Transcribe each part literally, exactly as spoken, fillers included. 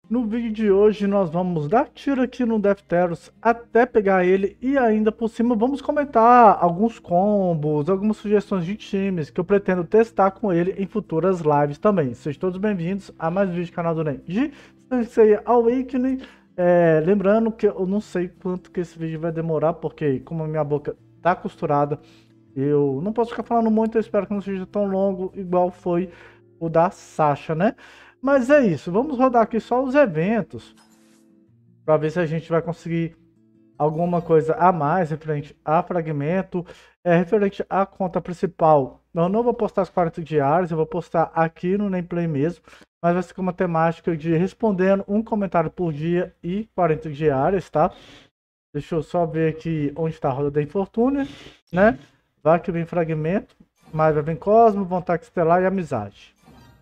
No vídeo de hoje nós vamos dar tiro aqui no Defteros até pegar ele e ainda por cima vamos comentar alguns combos, algumas sugestões de times que eu pretendo testar com ele em futuras lives também. Sejam todos bem-vindos a mais um vídeo do canal do Nen de Sensei Awakening. É, lembrando que eu não sei quanto que esse vídeo vai demorar, porque como a minha boca tá costurada, eu não posso ficar falando muito, eu espero que não seja tão longo igual foi o da Sasha, né? Mas é isso, vamos rodar aqui só os eventos para ver se a gente vai conseguir alguma coisa a mais referente a fragmento, é, referente à conta principal. Eu não vou postar as quarenta diárias, eu vou postar aqui no Nameplay mesmo, mas vai ser com uma temática de respondendo um comentário por dia e quarenta diárias, tá? Deixa eu só ver aqui onde está a roda da infortúnia, né? Vai que vem fragmento, mas vai vir Cosmo, vontade estelar e amizade.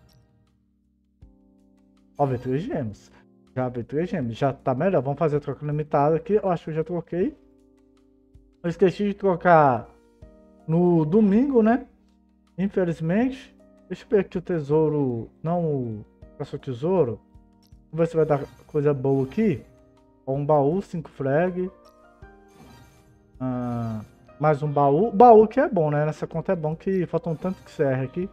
Ó, veio três gemas. Já veio três gemas. Já tá melhor. Vamos fazer a troca limitada aqui. Eu acho que eu já troquei. Eu esqueci de trocar no domingo, né? Infelizmente. Deixa eu ver aqui o tesouro. Não o caça tesouro. Vamos ver se vai dar coisa boa aqui. Ó, um baú, cinco frag. Ah, mais um baú. Baú que é bom, né? Nessa conta é bom que falta um tanto que serra aqui.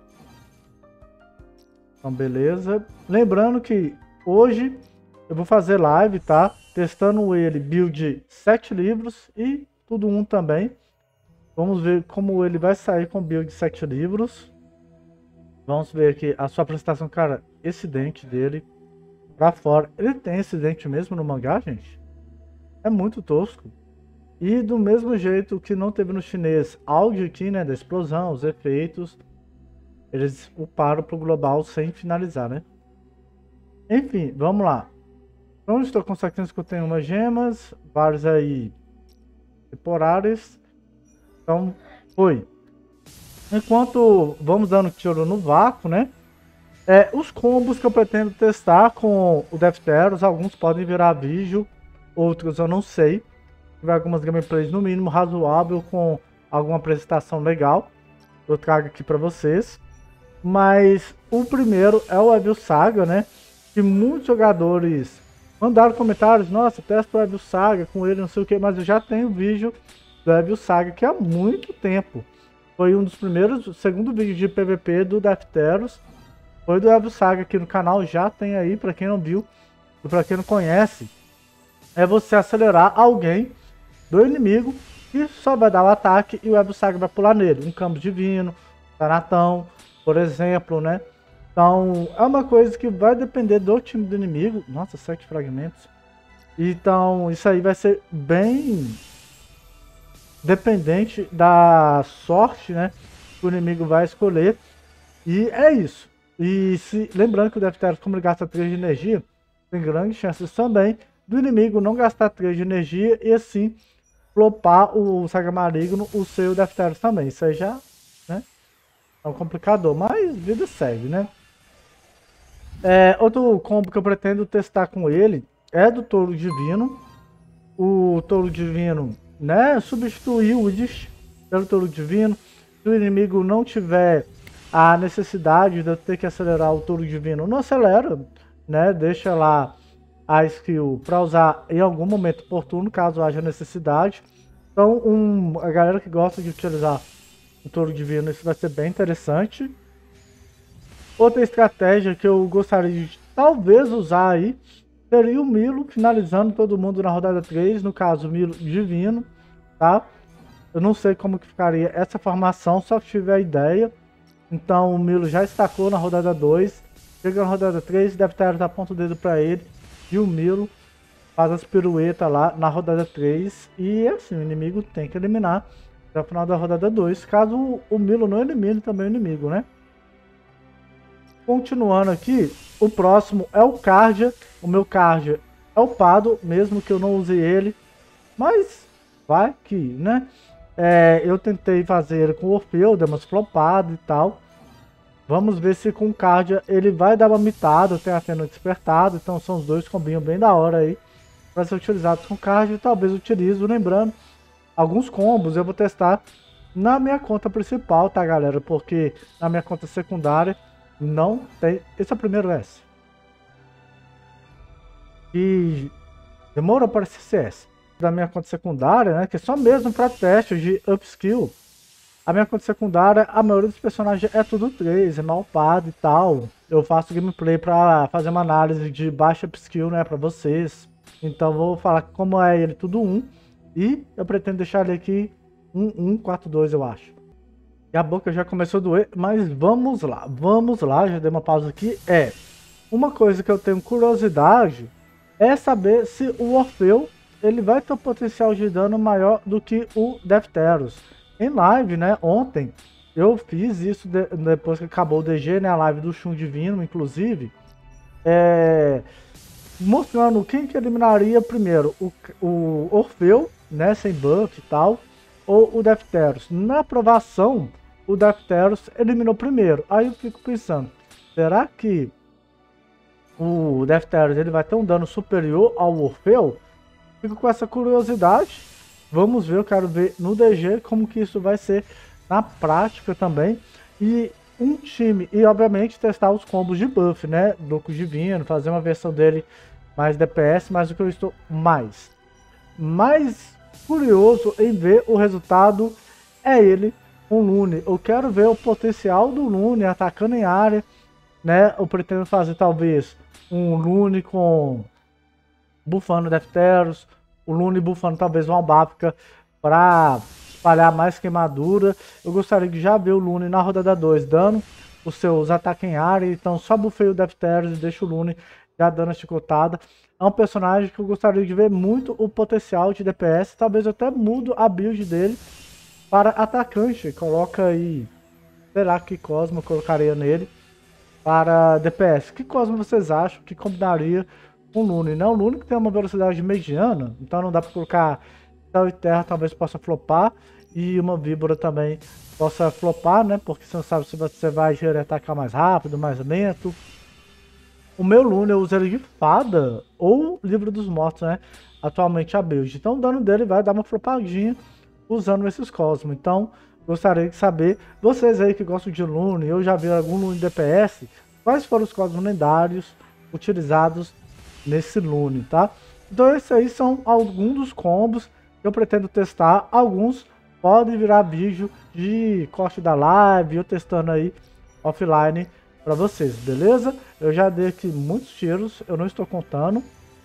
Então, beleza. Lembrando que hoje eu vou fazer live, tá? Testando ele, build sete livros e tudo um também. Vamos ver como ele vai sair com build sete livros. Vamos ver aqui a sua apresentação, cara. Esse dente dele pra fora. Ele tem esse dente mesmo no mangá, gente? É muito tosco. E do mesmo jeito que não teve no chinês áudio aqui, né? Da explosão, os efeitos. Eles uparam pro global sem finalizar, né? Enfim, vamos lá. Então, estou com setecentos e cinquenta e uma gemas, vários aí temporários. Então, foi. Enquanto vamos dando tiro no vácuo, né? É, os combos que eu pretendo testar com o Defteros, alguns podem virar vídeo, outros eu não sei. Tiver algumas gameplays no mínimo razoável com alguma apresentação legal. Eu trago aqui para vocês. Mas o primeiro é o Evil Saga, né? Que muitos jogadores mandaram comentários. Nossa, testa o Evil Saga com ele, não sei o que. Mas eu já tenho vídeo do Evil Saga que há muito tempo. Foi um dos primeiros, o segundo vídeo de P V P do Defteros. Foi do Evil Saga aqui no canal. Já tem aí, para quem não viu. E para quem não conhece. É você acelerar alguém do inimigo. E só vai dar o ataque e o Evil Saga vai pular nele. Um campo divino, Tanatão, por exemplo, né? Então, é uma coisa que vai depender do time do inimigo. Nossa, sete fragmentos. Então, isso aí vai ser bem dependente da sorte, né? Que o inimigo vai escolher. E é isso. E se, lembrando que o Defteros, como ele gasta três de energia, tem grandes chances também do inimigo não gastar três de energia e assim flopar o Saga Maligno, o seu Defteros também. Isso aí já, né? É um complicador, mas vida segue, né? É, outro combo que eu pretendo testar com ele é do Touro Divino. O Touro Divino, né? Substituir o Idis pelo Touro Divino. Se o inimigo não tiver a necessidade de eu ter que acelerar o Touro Divino, não acelera, né? Deixa lá a skill para usar em algum momento oportuno, caso haja necessidade. Então, um, a galera que gosta de utilizar o Touro Divino, isso vai ser bem interessante. Outra estratégia que eu gostaria de talvez usar aí seria o Milo finalizando todo mundo na rodada três, no caso o Milo Divino, tá? Eu não sei como que ficaria essa formação, só que tiver ideia. Então o Milo já estacou na rodada dois, chega na rodada três, deve estar a ponta do dedo para ele e o Milo faz as piruetas lá na rodada três e assim, o inimigo tem que eliminar até o final da rodada dois, caso o Milo não elimine também o inimigo, né? Continuando aqui, o próximo é o Cardia. O meu Cardia é o Pado, mesmo que eu não use ele, mas vai que, né? É, eu tentei fazer com o Orfeu, deu umas flopadas e tal. Vamos ver se com o Cardia ele vai dar uma mitada, tem a Fênix despertado, então são os dois combinham bem da hora aí para ser utilizados com Cardia, e talvez utilizo, lembrando, alguns combos eu vou testar na minha conta principal, tá, galera? Porque na minha conta secundária não tem. Esse é o primeiro S. que demorou para C C S. Da minha conta secundária, né, que é só mesmo para teste de upskill. A minha conta secundária, a maioria dos personagens é tudo três, é mal upado e tal. Eu faço gameplay para fazer uma análise de baixa upskill, né, para vocês. Então vou falar como é ele tudo um. E eu pretendo deixar ele aqui um um quatro dois, eu acho. E a boca já começou a doer, mas vamos lá, vamos lá, já dei uma pausa aqui. É, uma coisa que eu tenho curiosidade é saber se o Orfeu ele vai ter um potencial de dano maior do que o Defteros. Em live, né, ontem, eu fiz isso de, depois que acabou o D G, né, a live do Shun Divino, inclusive, é, mostrando quem que eliminaria primeiro, o, o Orfeu, né, sem buff e tal, ou o Defteros. Na aprovação, o Defteros eliminou primeiro. Aí eu fico pensando, será que o Defteros ele vai ter um dano superior ao Orfeu? Fico com essa curiosidade. Vamos ver, eu quero ver no D G como que isso vai ser na prática também. E um time, e obviamente testar os combos de buff, né? Doku Divino, fazer uma versão dele mais D P S, mas o que eu estou mais, mais curioso em ver o resultado é ele, um Lune. Eu quero ver o potencial do Lune atacando em área, né? Eu pretendo fazer talvez um Lune com bufando Defteros, o Lune buffando talvez uma Albáfica para espalhar mais queimadura. Eu gostaria de já ver o Lune na rodada dois dando os seus ataques em área, então só buffei o Defteros e deixo o Lune já dando a chicotada. É um personagem que eu gostaria de ver muito o potencial de D P S, talvez eu até mudo a build dele para atacante, coloca aí, sei lá que Cosmo eu colocaria nele para D P S. Que Cosmo vocês acham que combinaria com o Lune? Não, o Lune que tem uma velocidade mediana, então não dá para colocar céu e terra, talvez possa flopar, e uma víbora também possa flopar, né? Porque você não sabe se você vai atacar mais rápido, mais lento. O meu Lune eu uso ele de fada ou livro dos mortos, né? Atualmente a build. Então o dano dele vai dar uma flopadinha usando esses Cosmos. Então gostaria de saber, vocês aí que gostam de Lune, eu já vi algum Lune D P S, quais foram os Cosmos lendários utilizados nesse Lune, tá? Então esses aí são alguns dos combos que eu pretendo testar. Alguns podem virar vídeo de corte da live, eu testando aí offline para vocês, beleza? Eu já dei aqui muitos tiros, eu não estou contando,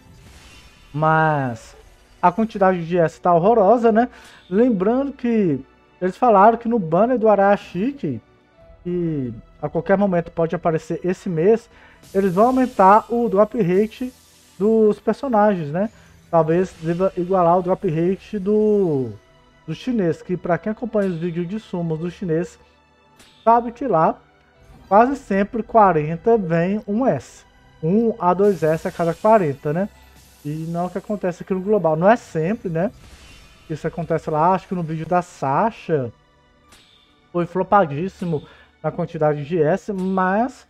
mas a quantidade de S tá horrorosa, né? Lembrando que eles falaram que no banner do Arashi, que a qualquer momento pode aparecer esse mês, eles vão aumentar o drop rate dos personagens, né? Talvez deva igualar o drop rate do, do chinês, que para quem acompanha os vídeos de sumos do chinês, sabe que lá quase sempre quarenta vem um S. um a dois S a cada quarenta, né? E não é o que acontece aqui no global. Não é sempre, né? Isso acontece lá, acho que no vídeo da Sasha foi flopadíssimo na quantidade de S, mas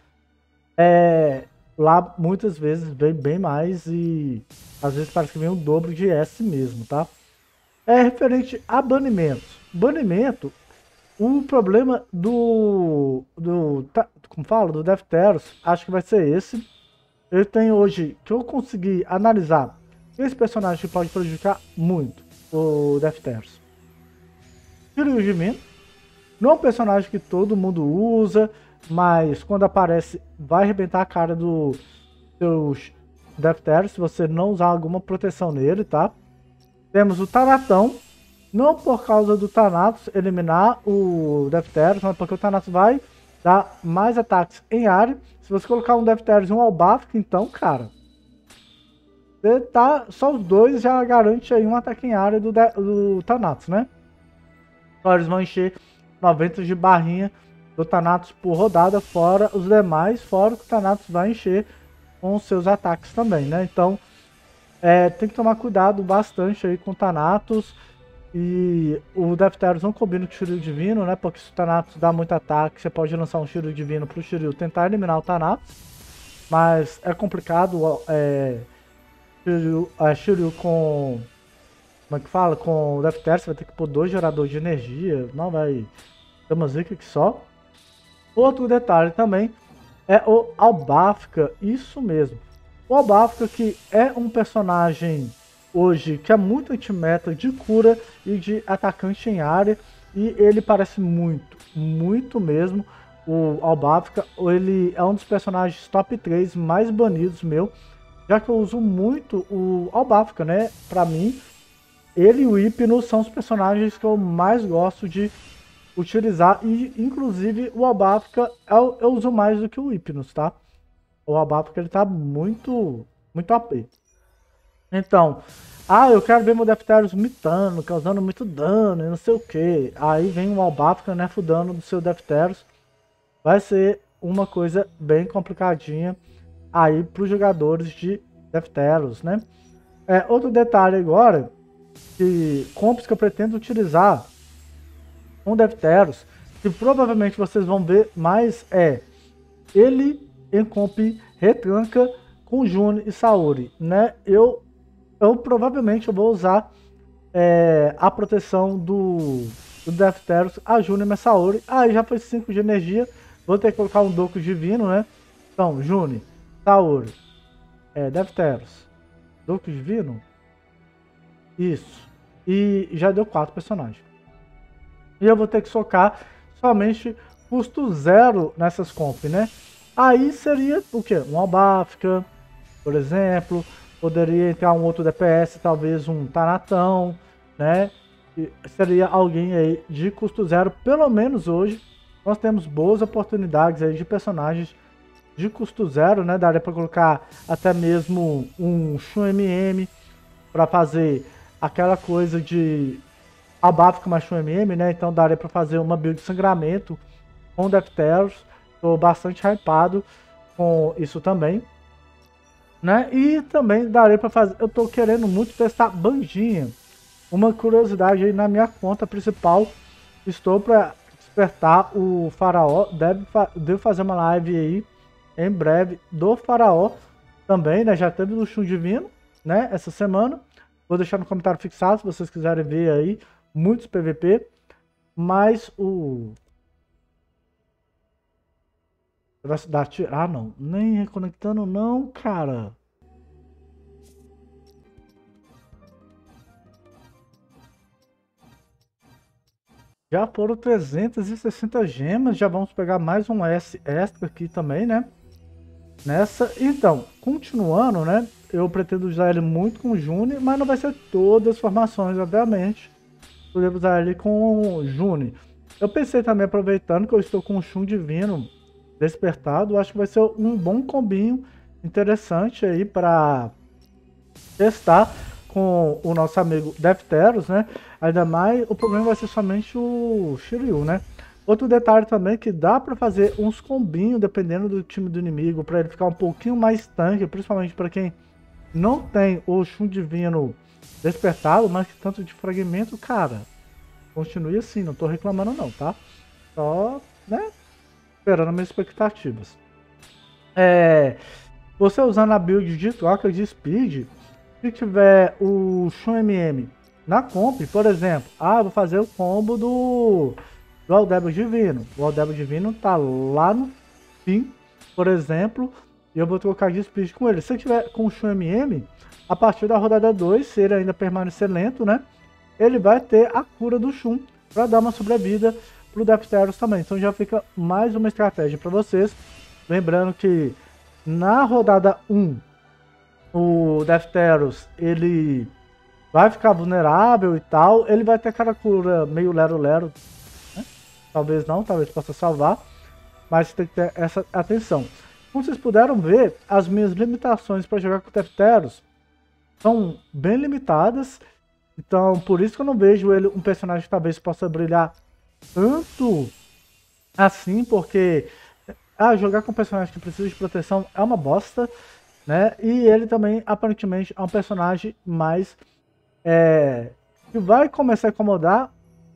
é, lá muitas vezes vem bem mais e às vezes parece que vem o dobro de S mesmo, tá? É referente a banimento. Banimento, o problema do, do como fala, do Defteros, acho que vai ser esse. Eu tenho hoje, que eu consegui analisar esse personagem que pode prejudicar muito o Defteros. Shiryu Jimin, não é um personagem que todo mundo usa, mas quando aparece vai arrebentar a cara do seu Defteros se você não usar alguma proteção nele, tá? Temos o Tanatão, não por causa do Thanatos eliminar o Defteros, mas porque o Thanatos vai dar mais ataques em área. Se você colocar um Defteros e um Albáfica, então, cara, você tá, só os dois já garante aí um ataque em área do, do Thanatos, né? Então eles vão encher noventa de barrinha do Thanatos por rodada, fora os demais, fora que o Thanatos vai encher com os seus ataques também, né? Então, é, tem que tomar cuidado bastante aí com o Thanatos. E o Defteros não combina com o Shiryu Divino, né? Porque se o Thanatos dá muito ataque, você pode lançar um Shiryu Divino pro Shiryu tentar eliminar o Thanatos. Mas é complicado, é, Shiryu, é, Shiryu com... Como é que fala? Com o Defteros, você vai ter que pôr dois geradores de energia. Não vai ter uma zica aqui só. Outro detalhe também é o Albáfica, isso mesmo. O Albafica, que é um personagem hoje que é muito anti-meta de cura e de atacante em área, e ele parece muito, muito mesmo. O Albafica, ele é um dos personagens top três mais banidos meu, já que eu uso muito o Albafica, né? Pra mim, ele e o Hypno são os personagens que eu mais gosto de utilizar, e inclusive o Albafica eu, eu uso mais do que o Hypnos, tá? O Albafica ele tá muito, muito A P. Então, ah, eu quero ver meu Defterios mitando, causando muito dano e não sei o que. Aí vem o Albafica, né, fudando do seu Defterios. Vai ser uma coisa bem complicadinha aí para os jogadores de Defterios, né? É, outro detalhe agora, que compras que eu pretendo utilizar com Defterios, que provavelmente vocês vão ver mais, é ele em comp retranca com Juni e Saori, né? Eu, eu provavelmente eu vou usar é, a proteção do, do Defterios, a Juni e a Saori. Aí ah, já foi cinco de energia, vou ter que colocar um Doku Divino, né? Então, Juni, Saori, é, Defterios, Doku Divino, isso. E já deu quatro personagens. E eu vou ter que socar somente custo zero nessas comp, né? Aí seria o que? Um Albafica, por exemplo. Poderia entrar um outro D P S, talvez um Tanatão, né? E seria alguém aí de custo zero. Pelo menos hoje nós temos boas oportunidades aí de personagens de custo zero, né? Daria para colocar até mesmo um Shun M M para fazer aquela coisa de Albafica mais Shun M M, né? Então daria para fazer uma build de sangramento com Defterios. Estou bastante hypado com isso também, né? E também darei para fazer. Eu estou querendo muito testar Bandinha. Uma curiosidade aí na minha conta principal. Estou para despertar o Faraó. Deve, devo fazer uma live aí em breve do Faraó também, né? Já teve do Shun Divino, né? Essa semana. Vou deixar no comentário fixado se vocês quiserem ver aí muitos P V P. Mas o vai se dar tiro. Ah, não. Nem reconectando, não, cara. Já foram trezentas e sessenta gemas. Já vamos pegar mais um S extra aqui também, né? Nessa. Então, continuando, né? Eu pretendo usar ele muito com o Juni, mas não vai ser todas as formações, obviamente. Eu devo usar ele com o Juni. Eu pensei também, aproveitando que eu estou com o Shun Divino despertado, acho que vai ser um bom combinho interessante aí para testar com o nosso amigo Defterios, né? Ainda mais, o problema vai ser somente o Shiryu, né? Outro detalhe também que dá para fazer uns combinhos dependendo do time do inimigo, para ele ficar um pouquinho mais tanque, principalmente para quem não tem o Shun Divino despertado, mas que tanto de fragmento, cara, continue assim, não tô reclamando não, tá? Só, né? Esperando minhas expectativas. É, você usando a build de troca de speed, se tiver o Shun M M na comp, por exemplo, ah, vou fazer o combo do, do Aldebro Divino. O Aldebro Divino tá lá no fim, por exemplo, e eu vou trocar de speed com ele. Se eu tiver com o Shun M M, a partir da rodada dois, se ele ainda permanecer lento, né, ele vai ter a cura do Shun para dar uma sobrevida pro Defterios também. Então já fica mais uma estratégia para vocês. Lembrando que na rodada um, o Defterios, ele vai ficar vulnerável e tal. Ele vai ter aquela cura meio lero-lero, né? Talvez não, talvez possa salvar. Mas tem que ter essa atenção. Como vocês puderam ver, as minhas limitações para jogar com o Defterios são bem limitadas. Então, por isso que eu não vejo ele um personagem que talvez possa brilhar tanto assim, porque ah, jogar com um personagem que precisa de proteção é uma bosta, né? E ele também, aparentemente, é um personagem mais é, que vai começar a incomodar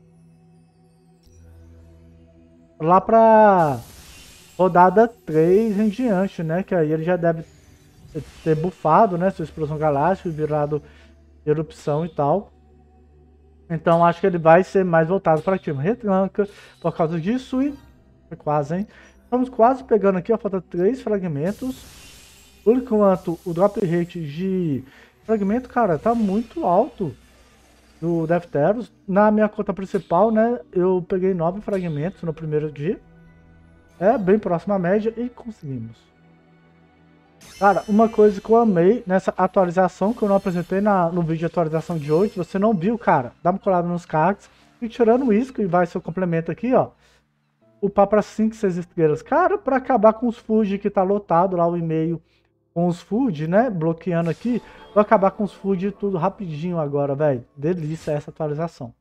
lá pra rodada três em diante, né? Que aí ele já deve ter bufado, né? Sua explosão galáctica, virado erupção e tal. Então acho que ele vai ser mais voltado para time retranca por causa disso. E é quase, hein? Estamos quase pegando aqui, ó, falta três fragmentos. Por enquanto, o drop rate de fragmento, cara, tá muito alto do Defteros. Na minha conta principal, né, eu peguei nove fragmentos no primeiro dia. É bem próximo à média e conseguimos. Cara, uma coisa que eu amei nessa atualização, que eu não apresentei na, no vídeo de atualização de hoje, você não viu, cara, dá uma colada nos cards. E tirando isso, que vai ser o complemento aqui, ó. Upar para cinco, seis estrelas. Cara, para acabar com os food que tá lotado lá, o e-mail com os food, né? Bloqueando aqui. Vou acabar com os food tudo rapidinho agora, velho. Delícia essa atualização.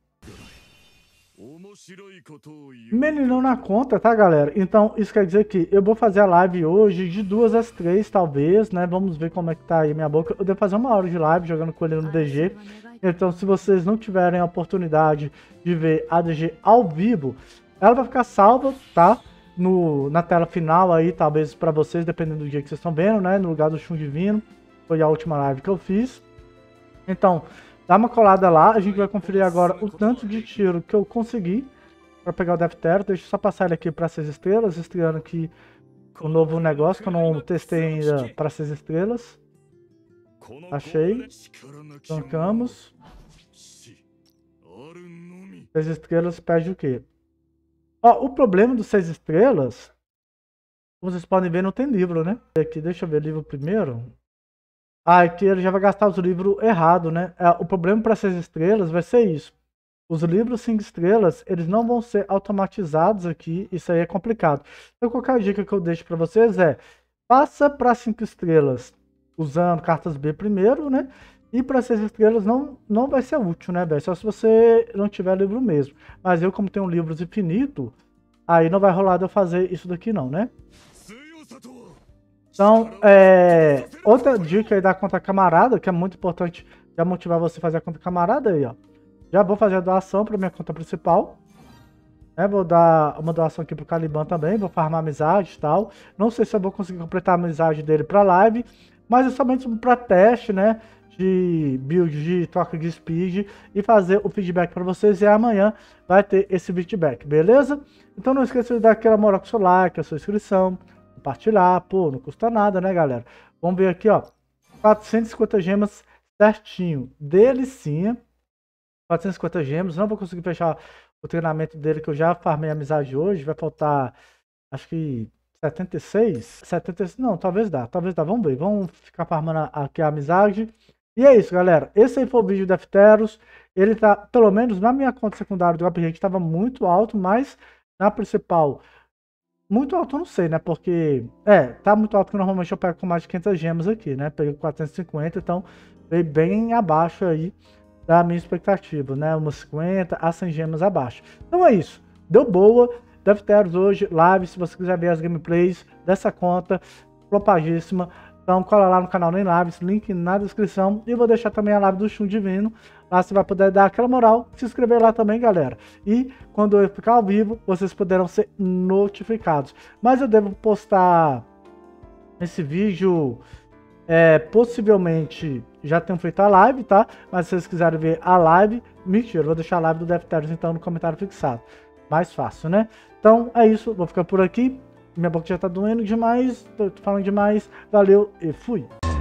Meninão na conta, tá, galera? Então, isso quer dizer que eu vou fazer a live hoje de duas às três, talvez, né? Vamos ver como é que tá aí a minha boca. Eu devo fazer uma hora de live jogando com ele no D G. Então, se vocês não tiverem a oportunidade de ver a D G ao vivo, ela vai ficar salva, tá? No, na tela final aí, talvez pra vocês, dependendo do dia que vocês estão vendo, né? No lugar do Chum Divino. Foi a última live que eu fiz. Então, dá uma colada lá. A gente vai conferir agora o tanto de tiro que eu consegui para pegar o Defteros. Deixa eu só passar ele aqui para seis estrelas, estreando aqui o novo negócio que eu não testei ainda para seis estrelas. Achei. Tancamos. seis estrelas pede o quê? Ó, o problema dos seis estrelas, como vocês podem ver, não tem livro, né? Aqui, deixa eu ver livro primeiro. Ah, aqui ele já vai gastar os livros errado, né? É, o problema para seis estrelas vai ser isso. Os livros cinco estrelas, eles não vão ser automatizados aqui. Isso aí é complicado. Então, qualquer dica que eu deixo para vocês é: passa para cinco estrelas usando cartas B primeiro, né? E para seis estrelas não, não vai ser útil, né, velho? Só se você não tiver livro mesmo. Mas eu, como tenho livros infinitos, aí não vai rolar de eu fazer isso daqui não, né? Então, é, outra dica aí da conta camarada, que é muito importante já motivar você a fazer a conta camarada aí, ó. Já vou fazer a doação para minha conta principal. Né? Vou dar uma doação aqui pro Caliban também, vou farmar amizade e tal. Não sei se eu vou conseguir completar a amizade dele para live, mas é somente para teste, né? De build, de troca de speed e fazer o feedback para vocês. E amanhã vai ter esse feedback, beleza? Então não esqueça de dar aquela moral com o seu like, a sua inscrição, compartilhar, pô, não custa nada, né, galera? Vamos ver aqui, ó, quatrocentas e cinquenta gemas certinho, delicinha, quatrocentas e cinquenta gemas, não vou conseguir fechar o treinamento dele, que eu já farmei amizade hoje, vai faltar, acho que setenta e seis, setenta e seis, não, talvez dá, talvez dá, vamos ver, vamos ficar farmando aqui a amizade. E é isso, galera, esse aí foi o vídeo do Defteros, ele tá, pelo menos na minha conta secundária do upgrade, estava muito alto, mas na principal... Muito alto eu não sei, né? Porque, é, tá muito alto que normalmente eu pego com mais de quinhentas gemas aqui, né? Peguei quatrocentas e cinquenta, então veio bem abaixo aí da minha expectativa, né? Umas cinquenta a cem gemas abaixo. Então é isso. Deu boa. Defteros hoje, live, se você quiser ver as gameplays dessa conta, flopadíssima. Então cola lá no canal Nem Lives, link na descrição. E vou deixar também a live do Chum Divino. Lá você vai poder dar aquela moral, se inscrever lá também, galera. E quando eu ficar ao vivo, vocês poderão ser notificados. Mas eu devo postar esse vídeo, é, possivelmente já tenho feito a live, tá? Mas se vocês quiserem ver a live, mentira, eu vou deixar a live do Defteros então no comentário fixado. Mais fácil, né? Então é isso, vou ficar por aqui. Minha boca já tá doendo demais, tô falando demais. Valeu e fui!